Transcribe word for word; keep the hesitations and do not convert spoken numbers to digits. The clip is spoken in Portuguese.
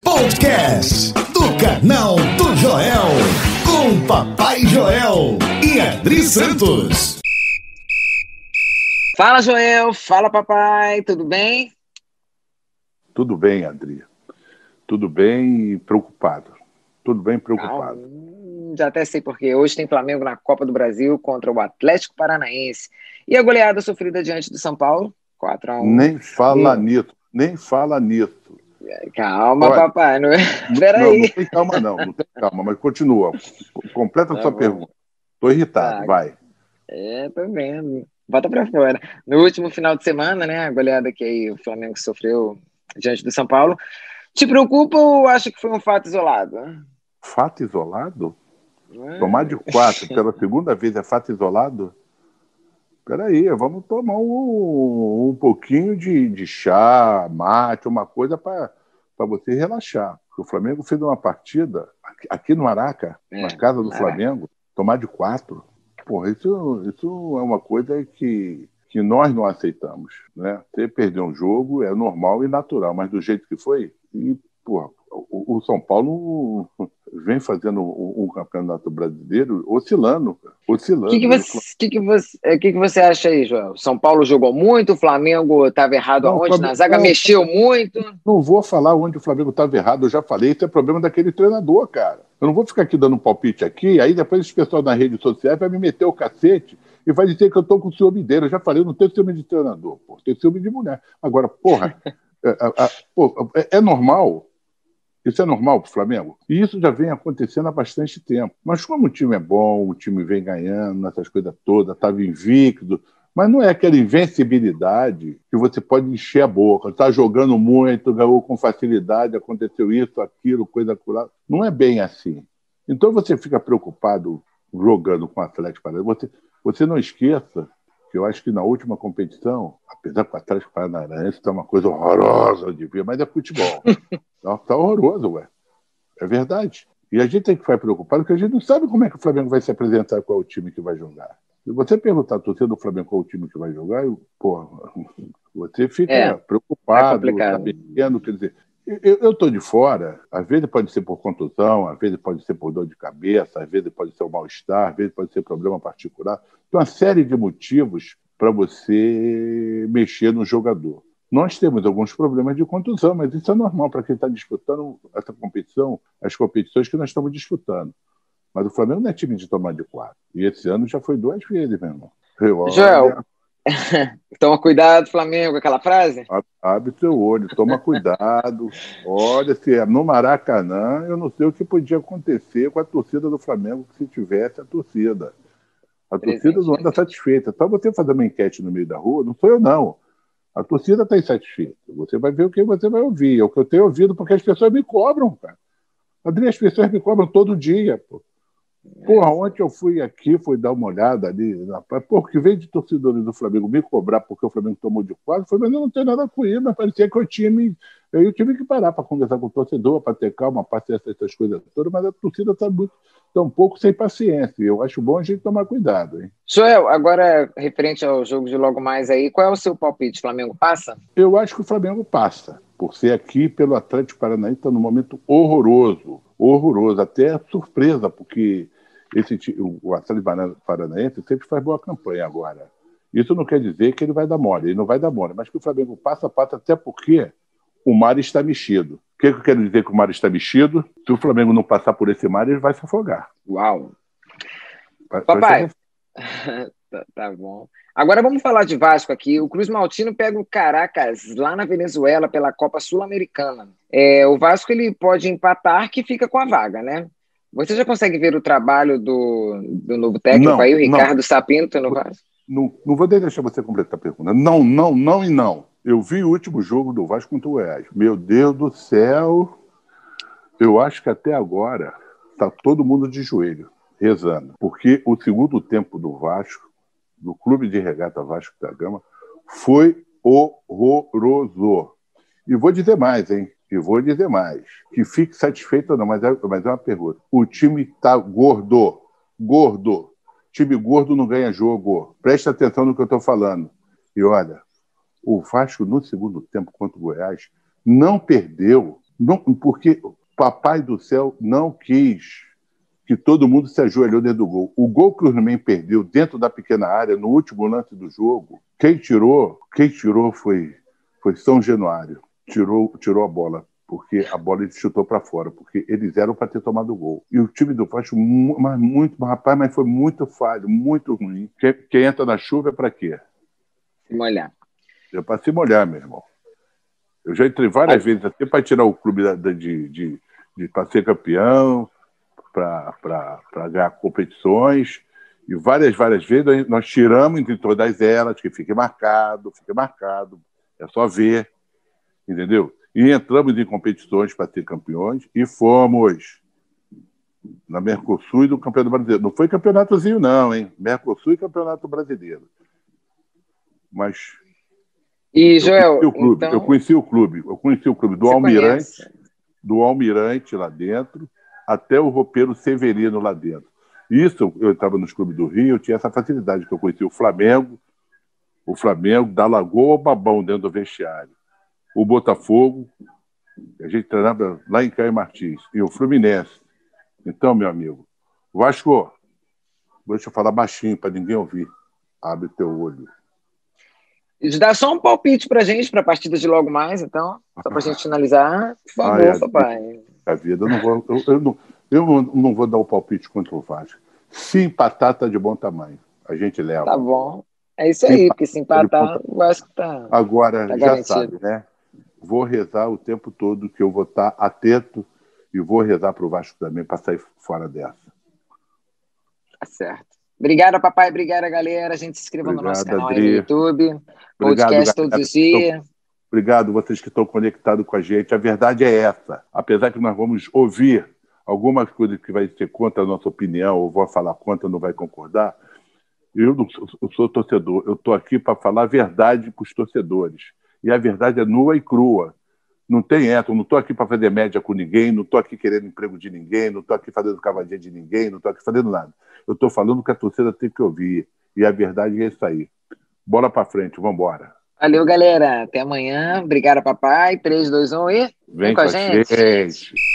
Podcast do canal do Joel, com Papai Joel e Adri Santos. Fala, Joel. Fala, papai. Tudo bem? Tudo bem, Adri. Tudo bem e preocupado. Tudo bem preocupado. Ah, já até sei porque hoje tem Flamengo na Copa do Brasil contra o Atlético Paranaense. E a goleada sofrida diante do São Paulo? quatro a um. Nem fala nisso. Nem fala nisso. Calma, Olha, papai. Não... não, Peraí. Não, não tem calma, não. Não tem calma, mas continua. Completa a Tá sua bom. pergunta. Estou irritado, Tá. vai. É, tô vendo. Bota pra fora. No último final de semana, né, a goleada que aí o Flamengo sofreu diante do São Paulo, te preocupa ou acha que foi um fato isolado? Fato isolado? Ah. Tomar de quatro pela segunda vez é fato isolado? Peraí, vamos tomar um, um pouquinho de, de chá, mate, uma coisa para você relaxar. Porque o Flamengo fez uma partida aqui, aqui no Maraca, É, na casa do Maraca. Flamengo, tomar de quatro. Porra, isso, isso é uma coisa que, que nós não aceitamos, né? Você perder um jogo é normal e natural, mas do jeito que foi, e, porra, o, o São Paulo vem fazendo um, um campeonato brasileiro oscilando, oscilando. O que, que, você, que, que, você, que, que você acha aí, Joel? São Paulo jogou muito, o Flamengo estava errado Não, aonde? Flamengo, Na zaga não, mexeu muito? Não vou falar onde o Flamengo estava errado, eu já falei, isso é problema daquele treinador, cara. Eu não vou ficar aqui dando um palpite aqui, aí depois esse pessoal nas redes sociais vai me meter o cacete e vai dizer que eu estou com ciúme dele. Eu já falei, eu não tenho ciúme de treinador, pô, tenho ciúme de mulher. Agora, porra, é, é, é, é normal. Isso é normal para o Flamengo? E isso já vem acontecendo há bastante tempo. Mas como o time é bom, o time vem ganhando, essas coisas todas, estava invicto, mas não é aquela invencibilidade que você pode encher a boca. Está jogando muito, ganhou com facilidade, aconteceu isso, aquilo, coisa curada. Não é bem assim. Então você fica preocupado jogando com o Atlético Paranaense. Você, você não esqueça que eu acho que na última competição, apesar que o Atlético Paranaense está uma coisa horrorosa de ver, mas é futebol. Está horroroso, ué. É verdade. E a gente tem que ficar preocupado porque a gente não sabe como é que o Flamengo vai se apresentar, qual é o time que vai jogar. Se você perguntar à torcida do Flamengo qual é o time que vai jogar, eu, porra, você fica É, preocupado, tá sabendo, quer dizer, eu estou de fora, às vezes pode ser por contusão, às vezes pode ser por dor de cabeça, às vezes pode ser um mal-estar, às vezes pode ser problema particular. Tem uma série de motivos para você mexer no jogador. Nós temos alguns problemas de contusão, mas isso é normal para quem está disputando essa competição, as competições que nós estamos disputando. Mas o Flamengo não é time de tomar de quatro. E esse ano já foi duas vezes, meu irmão. Eu, Joel, toma cuidado, Flamengo, aquela frase? Abre teu olho, toma cuidado. Olha, se é no Maracanã, eu não sei o que podia acontecer com a torcida do Flamengo se tivesse a torcida. A torcida não anda satisfeita. Só você fazer uma enquete no meio da rua, não sou eu, não. A torcida está insatisfeita. Você vai ver o que você vai ouvir. É o que eu tenho ouvido, porque as pessoas me cobram, cara. Adri, as pessoas me cobram todo dia, pô. Porra, ontem eu fui aqui, fui dar uma olhada ali, na praia. Pô, que veio de torcedores do Flamengo me cobrar porque o Flamengo tomou de quatro, foi, mas eu não tenho nada com isso, mas parecia que o time. Eu tive que parar para conversar com o torcedor, para ter calma, paciência, essas coisas todas, mas a torcida está muito, tá um pouco sem paciência. Eu acho bom a gente tomar cuidado, hein? Joel, agora, referente ao jogo de logo mais aí, qual é o seu palpite? Flamengo passa? Eu acho que o Flamengo passa, por ser aqui pelo Atlético Paranaense, está num momento horroroso, horroroso, até surpresa, porque esse, o Atlético Paranaense sempre faz boa campanha agora. Isso não quer dizer que ele vai dar mole, ele não vai dar mole, mas que o Flamengo passa, passa, até porque o mar está mexido. O que eu quero dizer que o mar está mexido? Se o Flamengo não passar por esse mar, ele vai se afogar. Uau! Vai, Papai, vai tá, tá bom. Agora vamos falar de Vasco aqui. O Cruz Maltino pega o Caracas lá na Venezuela pela Copa Sul-Americana. É, o Vasco ele pode empatar que fica com a vaga, né? Você já consegue ver o trabalho do, do novo técnico não, aí, o Ricardo não. Sapinto, no Vasco? Não, não vou deixar você completar a pergunta. Não, não, não e não. Eu vi o último jogo do Vasco contra o Goiás. Meu Deus do céu! Eu acho que até agora está todo mundo de joelho, rezando. Porque o segundo tempo do Vasco, do Clube de Regata Vasco da Gama, foi horroroso. E vou dizer mais, hein? E vou dizer mais. Que fique satisfeito ou não, mas é, mas é uma pergunta. O time está gordo. Gordo. Time gordo não ganha jogo. Presta atenção no que eu estou falando. E olha, o Vasco, no segundo tempo contra o Goiás, não perdeu, Não, porque o Papai do Céu não quis que todo mundo se ajoelhou dentro do gol. O gol que o Cruzeiro perdeu dentro da pequena área, no último lance do jogo, quem tirou, quem tirou foi, foi São Januário. Tirou, tirou a bola, porque a bola ele chutou para fora, porque eles eram para ter tomado o gol. E o time do Vasco, mas muito, rapaz, mas foi muito falho, muito ruim. Quem, quem entra na chuva é para quê? Se molhar. É para se molhar, meu irmão. Eu já entrei várias ah. vezes até para tirar o clube da, da, de, de, de para ser campeão, para ganhar competições, e várias, várias vezes nós tiramos entre todas elas, que fique marcado, fique marcado, é só ver, entendeu? E entramos em competições para ser campeões e fomos na Mercosul e do Campeonato Brasileiro. Não foi campeonatozinho não, hein? Mercosul e Campeonato Brasileiro. Mas... E, Joel, eu conheci o clube, então... eu conheci o clube, eu conheci o clube do Você Almirante, conhece? do Almirante lá dentro, até o roupeiro Severino lá dentro. Isso, eu estava nos clubes do Rio, eu tinha essa facilidade, que eu conhecia o Flamengo, o Flamengo da Lagoa ao Babão dentro do vestiário, o Botafogo, a gente treinava lá em Caio Martins, e o Fluminense. Então, meu amigo, Vasco, deixa eu falar baixinho para ninguém ouvir. Abre teu olho. Dá só um palpite pra gente, para a partida de logo mais, então, só para a gente finalizar. Por favor, Ai, a papai. Vida, a vida, eu não vou, eu, eu, não, eu não vou dar o palpite contra o Vasco. Se empatar, tá de bom tamanho. A gente leva. Tá bom. É isso aí, porque se empatar, o Vasco tá. Agora, tá já garantido. sabe, né? Vou rezar o tempo todo que eu vou estar atento e vou rezar para o Vasco também para sair fora dessa. Tá certo. Obrigada, papai. Obrigada, galera. A gente se inscreva Obrigado, no nosso canal Adri. aí no YouTube. Obrigado, podcast todos os dias. Obrigado vocês que estão conectados com a gente. A verdade é essa. Apesar que nós vamos ouvir algumas coisas que vai ser contra a nossa opinião, ou vou falar contra, não vai concordar, eu não sou, eu sou torcedor. Eu estou aqui para falar a verdade para os torcedores. E a verdade é nua e crua. Não tem essa. Eu não estou aqui para fazer média com ninguém, não estou aqui querendo emprego de ninguém, não estou aqui fazendo cavadinha de ninguém, não estou aqui fazendo nada. Eu estou falando que a torcida tem que ouvir. E a verdade é isso aí. Bola para frente, vamos embora. Valeu, galera. Até amanhã. Obrigado, papai. três, dois, um e... Vem, Vem com a gente. gente.